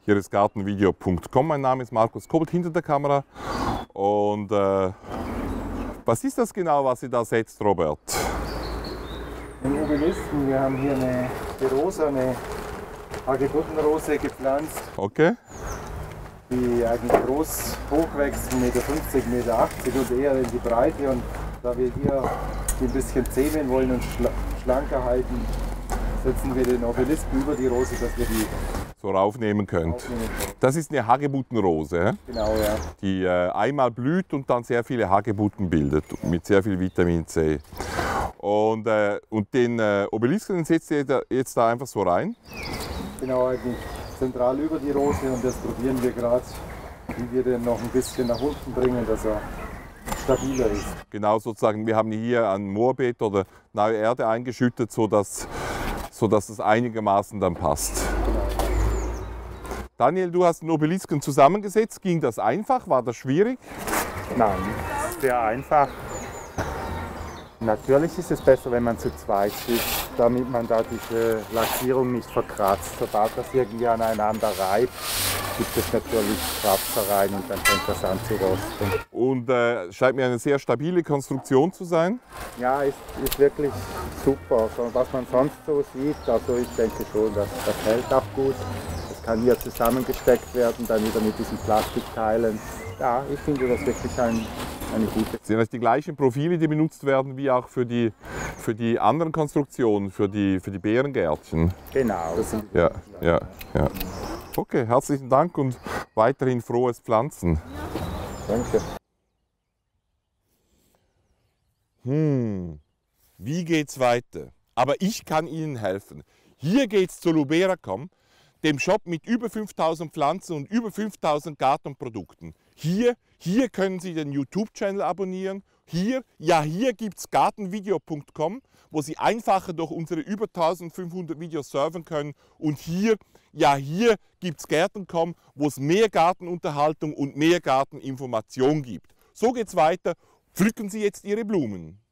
Hier ist gartenvideo.com. Mein Name ist Markus Kobelt hinter der Kamera. Und was ist das genau, was Sie da setzt, Robert? Ein Obelisken. Wir haben hier eine Rose, eine Hagebuttenrose gepflanzt, Okay. die eigentlich groß hochwächst, 1,50 Meter, 1,80 Meter und eher in die Breite. Und da wir hier ein bisschen zähmen wollen und schlanker halten, setzen wir den Obelisken über die Rose, dass wir die So raufnehmen könnt. aufnehmen können. Das ist eine Hagebuttenrose, Genau, ja. die einmal blüht und dann sehr viele Hagebutten bildet, mit sehr viel Vitamin C. Und den Obelisken setzt ihr jetzt da einfach so rein. Genau, eigentlich zentral über die Rose, und das probieren wir gerade, wie wir den noch ein bisschen nach unten bringen, dass er stabiler ist. Genau, sozusagen, wir haben hier ein Moorbeet oder neue Erde eingeschüttet, sodass es einigermaßen dann passt. Daniel, du hast den Obelisken zusammengesetzt. Ging das einfach? War das schwierig? Nein, sehr einfach. Natürlich ist es besser, wenn man zu zweit sitzt, damit man da diese Lackierung nicht verkratzt. Sobald das irgendwie aneinander reibt, gibt es natürlich Kratzereien und dann fängt das an zu rosten. Und scheint mir eine sehr stabile Konstruktion zu sein. Ja, ist wirklich super. So, was man sonst so sieht, also ich denke schon, das hält auch gut. Das kann hier zusammengesteckt werden, dann wieder mit diesen Plastikteilen. Ja, ich finde das wirklich eine gute. Sind das die gleichen Profile, die benutzt werden, wie auch für die anderen Konstruktionen, für die Beerengärtchen? Genau. Das sind Ja. Okay, herzlichen Dank und weiterhin frohes Pflanzen. Danke. Wie geht's weiter? Aber ich kann Ihnen helfen. Hier geht's zu Luberacom, dem Shop mit über 5000 Pflanzen und über 5000 Gartenprodukten. Hier können Sie den YouTube-Channel abonnieren. Hier gibt es gartenvideo.com, wo Sie einfacher durch unsere über 1500 Videos surfen können. Und hier gibt es Gärten.com, wo es mehr Gartenunterhaltung und mehr Garteninformation gibt. So geht's weiter. Pflücken Sie jetzt Ihre Blumen.